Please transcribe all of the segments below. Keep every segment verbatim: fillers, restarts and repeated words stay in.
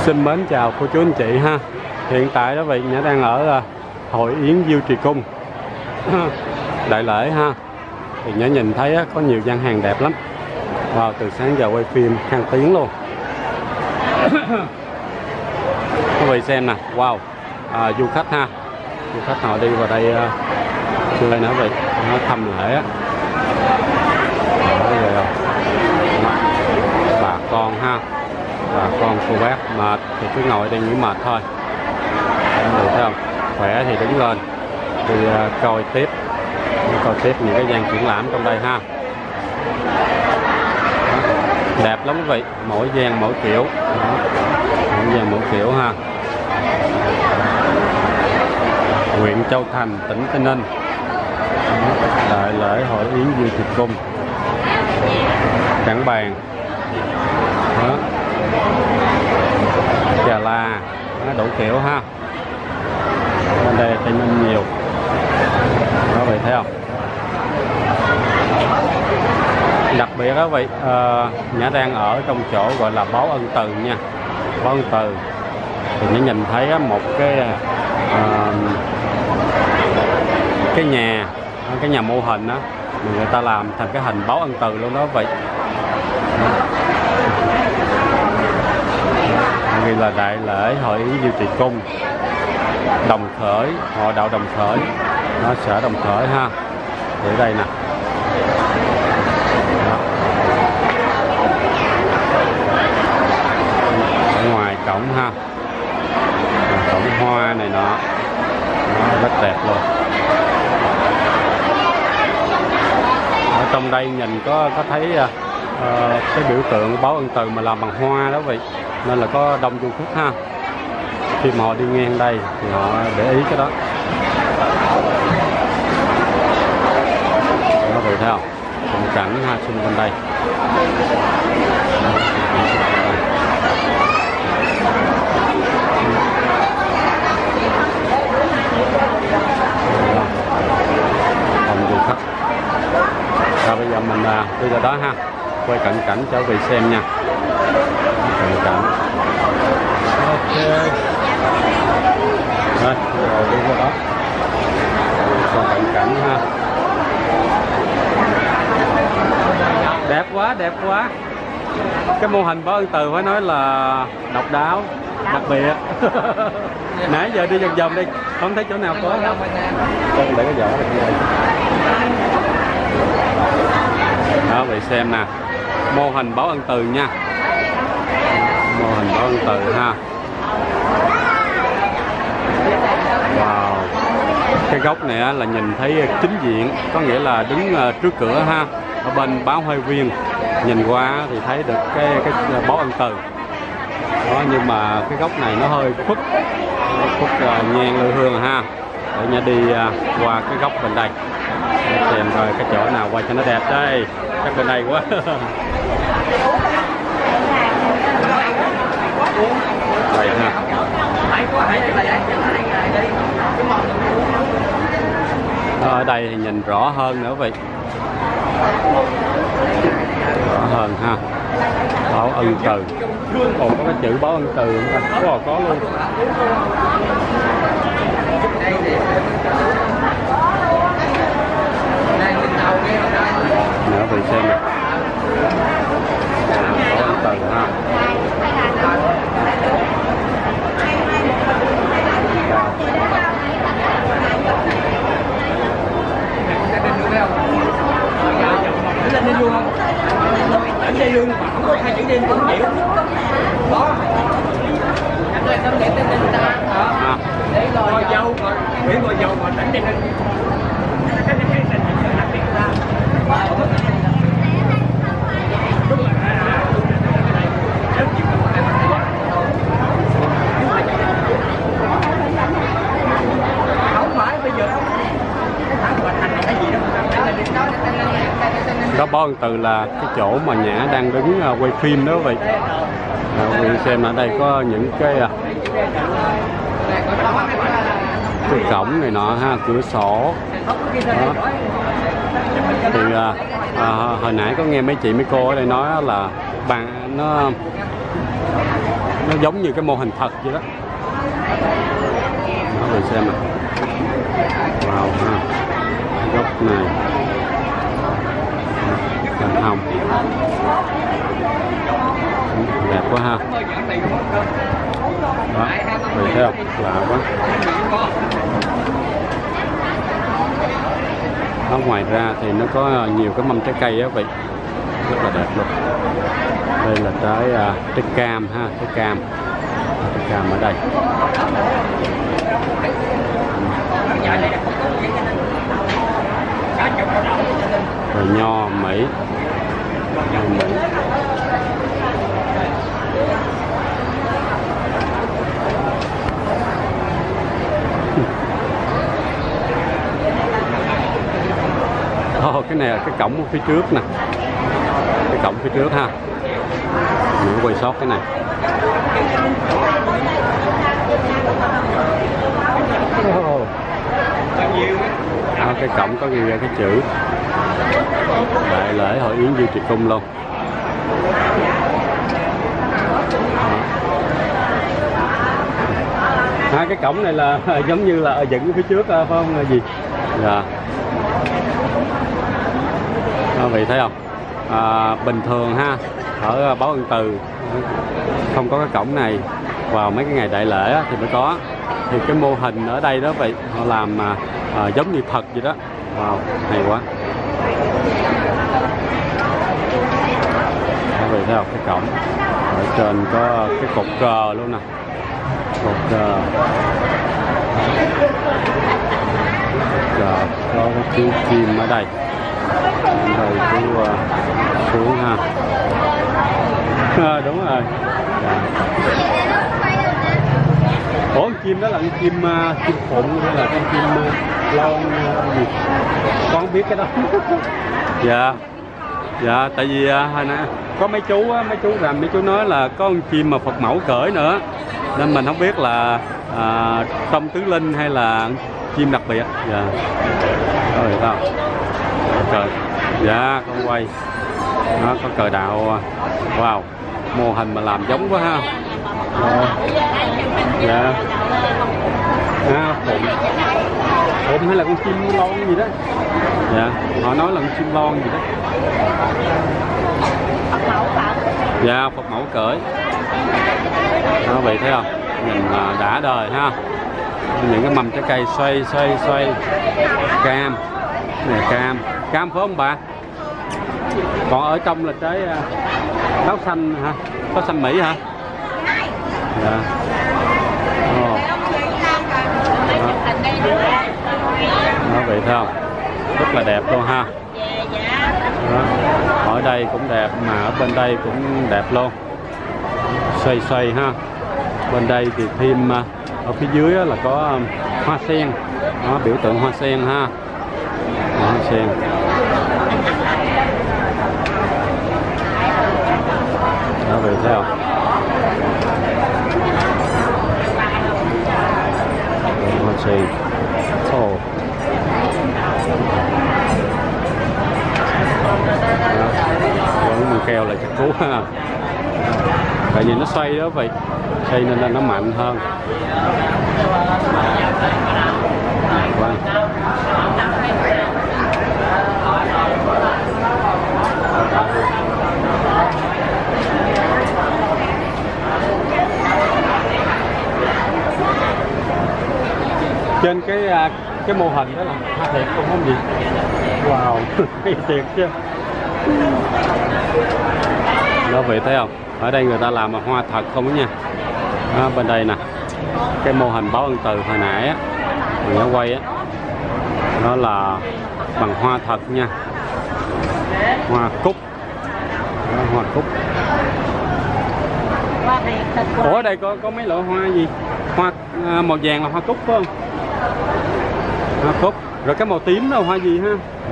Xin mến chào cô chú anh chị ha. Hiện tại đó vị Nhã đang ở uh, Hội Yến Diêu Trì Cung đại lễ ha. Thì Nhã nhìn thấy uh, có nhiều gian hàng đẹp lắm. Wow, từ sáng giờ quay phim hàng tiếng luôn. Quý vị xem nè, wow, à, du khách ha, du khách họ đi vào đây uh, chơi nữa vậy, nó thăm lễ á. Bà con ha, bà con cô bác mệt thì cứ ngồi đây nghỉ mệt thôi, được không? Khỏe thì đứng lên đi uh, coi tiếp, coi tiếp những cái gian triển lãm trong đây ha. Đẹp lắm quý vị, mỗi gian mỗi kiểu. Đó. Mỗi gian mỗi kiểu ha. Huyện Châu Thành, tỉnh Tây Ninh. Đại lễ Hội Yến Diêu Trì Cung. Trảng Bàng. Đó. Trà La, đó, đủ kiểu ha. Bên đây Tây Ninh nhiều. Đó vậy thấy không? Đặc biệt đó vậy, uh, Nhã đang ở trong chỗ gọi là Báo Ân Từ nha. Báo Ân Từ thì Nhã nhìn thấy một cái uh, cái nhà, cái nhà mô hình đó, người ta làm thành cái hình Báo Ân Từ luôn đó vậy. Ghi là đại lễ Hội Yến Diêu Trì Cung, Đồng Khởi, họ đạo Đồng Khởi, nó xã Đồng Khởi ha. Ở đây nè. Ở ngoài cổng ha, cổng hoa này nọ, nó rất đẹp luôn. Ở trong đây nhìn có có thấy uh, cái biểu tượng Báo Ân Từ mà làm bằng hoa đó vậy, nên là có đông du khách ha. Khi mà họ đi ngang đây thì họ để ý cái đó. Đó vậy thấy không? Khung cảnh ha, xung quanh đây. Đông du khách. Rồi bây giờ mình đi ra đó ha, quay cận cảnh cho quý vị xem nha. Cận cảnh. Ok. Rồi, rồi đi qua đó. Còn cận cảnh ha. Đẹp quá, đẹp quá. Cái mô hình Báo Ân Từ phải nói là độc đáo, đặc biệt. Nãy giờ đi vòng vòng đi, không thấy chỗ nào có hết. Để cái vỏ này đây. Đó, vậy xem nè. Mô hình Báo Ân Từ nha. Mô hình Báo Ân Từ ha. Wow. Cái góc này là nhìn thấy chính diện, có nghĩa là đứng trước cửa ha. Ở bên Báo Hoa Viên nhìn qua thì thấy được cái cái Báo Ân Từ. Đó, nhưng mà cái góc này nó hơi khuất, khuất uh, nhang lư hương ha. Để nha đi uh, qua cái góc bên đây. Để xem coi cái chỗ nào quay cho nó đẹp đây. Chắc bên đây quá. Đây ha. Ở đây thì nhìn rõ hơn nữa vậy. Rõ hơn ha. Báo Ân Từ. Còn có cái chữ Báo Ân Từ không? Có, có luôn. Nữa vị xem nè. Báo Ân Từ ha. Lên đây luôn không? Ở đây luôn mà không có hai chữ đêm cũng chịu. Đó. Anh ơi, tâm để tên tên ta. Đó. Để ngồi dâu mà, để ngồi dâu mà đánh trên lên. Cái cái cái cái đặc biệt ra. Không phải bây giờ đâu. Cái thằng của anh này cái gì đó. Đó, Báo Ân Từ là cái chỗ mà Nhã đang đứng uh, quay phim đó vậy. À, quý vị xem ở đây có những cái uh, cái cổng này nọ ha, cửa sổ. Đó. Thì uh, uh, hồi nãy có nghe mấy chị mấy cô ở đây nói là bàn nó nó giống như cái mô hình thật vậy đó. Đó, mình xem nè. Wow ha, góc này cành hồng đẹp quá ha. Đó, vậy thấy không? Lạ quá. Ở ngoài ra thì nó có nhiều cái mâm trái cây á vậy, rất là đẹp luôn. Đây là trái à, trái cam ha, trái cam, trái cam ở đây. Rồi nho Mỹ, nho Mỹ. Oh, cái này là cái cổng ở phía trước nè, cái cổng phía trước ha. Mình quay sót cái này. Oh. Đó, cái cổng có ghi ra cái chữ Đại lễ hội Yến Dương Trì Cung luôn. Hai cái cổng này là giống như là ở dựng ở phía trước phải không là gì? Dạ. Đó, vậy thấy không? À, bình thường ha, ở Báo Ân Từ không có cái cổng này, vào mấy cái ngày đại lễ á, thì mới có. Thì cái mô hình ở đây đó vậy, họ làm à, à, giống như thật vậy đó. Wow, hay quá. Đó, vậy thấy không? Cái cổng ở trên có cái cột cờ luôn nè, cột cờ, cờ có cái chú chim ở đây. Rồi chú uh, xuống ha. À, đúng rồi. Dạ. Ủa con chim đó là con chim uh, chim phụng hay là con chim uh, lon uh, gì? Con không biết cái đó. Dạ. Dạ, tại vì uh, hồi nãy có mấy chú á, mấy chú rằm mấy chú nói là có con chim mà Phật mẫu cởi nữa, nên mình không biết là uh, Tông Tứ Linh hay là chim đặc biệt. Dạ. Rồi sao? Trời. Dạ, con quay. Nó có cờ đạo. Wow, mô hình mà làm giống quá ha. Dạ. Dạ. À, phụng. Phụng hay là con chim lon gì đó. Dạ, họ nói là con chim lon gì đó. Dạ, Phật mẫu cởi. Đó, vậy thấy không? Nhìn đã đời ha. Những cái mầm trái cây xoay xoay xoay. Cam. Này cam. Cam phải không bà? Còn ở trong là trái táo xanh hả? Táo xanh Mỹ hả? Dạ. Ồ. Đó. Đó, vậy thấy không? Rất là đẹp luôn ha. Đó. Ở đây cũng đẹp mà ở bên đây cũng đẹp luôn. Xoay xoay ha. Bên đây thì thêm ở phía dưới là có hoa sen. Đó, biểu tượng hoa sen ha. Hoa sen. Đó, vậy thấy không? Hoa sen. Oh. Vẫn mình keo là chặt cú ha. Tại vì nó xoay đó vậy, xoay nên là nó mạnh hơn. Wow. Trên cái cái mô hình đó là hoa thiệt không không gì. Wow, hay thiệt chứ. Đó, vậy thấy không? Ở đây người ta làm bằng hoa thật không đó nha. Đó, bên đây nè, cái mô hình Báo Ân Từ hồi nãy á, mình đã quay á, đó là bằng hoa thật nha, hoa cúc. Đó, hoa cúc. Ủa ở đây có có mấy loại hoa gì? Hoa à, màu vàng là hoa cúc phải không? Hoa cúc. Rồi cái màu tím đó là hoa gì ha?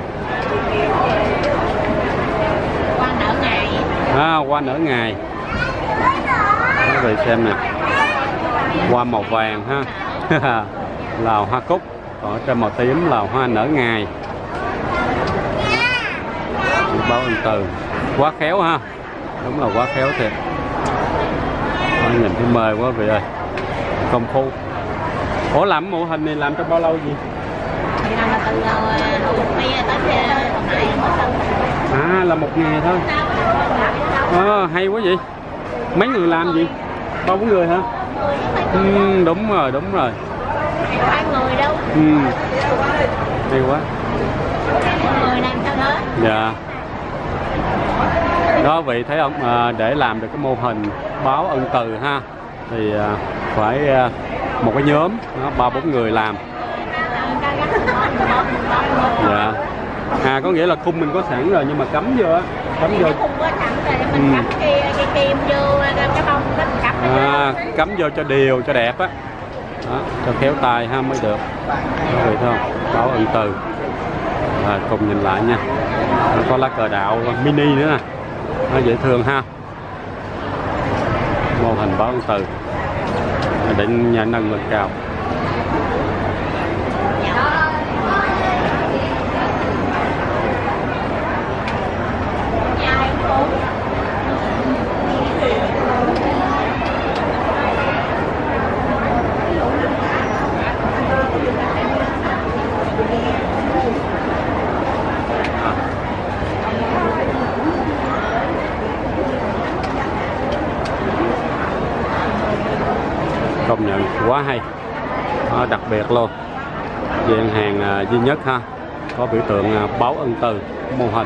Hoa nở ngày. À, hoa nở ngày. Đó, vậy xem nè, hoa màu vàng ha là hoa cúc, còn ở trên màu tím là hoa nở ngày. Báo Ân Từ quá khéo ha, đúng là quá khéo thiệt. nhìn thấy mê quá vị ơi, công phu. Ủa làm mô hình này làm trong bao lâu gì? Thì làm là từ hồi một ngày tới tuần này một tuần. À là một ngày thôi. À, hay quá vậy. Mấy người làm gì? Ba bốn người hả? Ừ, đúng rồi, đúng rồi. Hai người đâu. Ừ. Hay quá. Người làm sao đó. Dạ. Đó vị thấy không, à, để làm được cái mô hình báo ân từ ha thì à, phải à, một cái nhóm ba bốn người làm. Dạ. À có nghĩa là khung mình có sẵn rồi nhưng mà cắm vô á, cắm vô. Khung có sẵn rồi mình cắm cái cái kim vô cái bông cái cắm. À, cắm vô cho đều cho đẹp á. Đó, cho khéo tay ha mới được. Đó vậy thôi, báo ân từ. À, cùng nhìn lại nha. Nó có lá cờ đạo mini nữa nè. Nó dễ thương ha. Mô hình báo ân từ. Định nhà nâng lên cao. Công nhận quá hay. Đó, đặc biệt luôn, gian hàng à, duy nhất ha, có biểu tượng à, báo ân từ mô hình.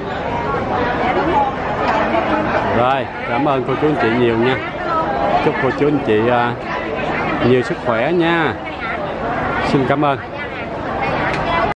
Rồi cảm ơn cô chú anh chị nhiều nha, chúc cô chú anh chị à, nhiều sức khỏe nha, xin cảm ơn.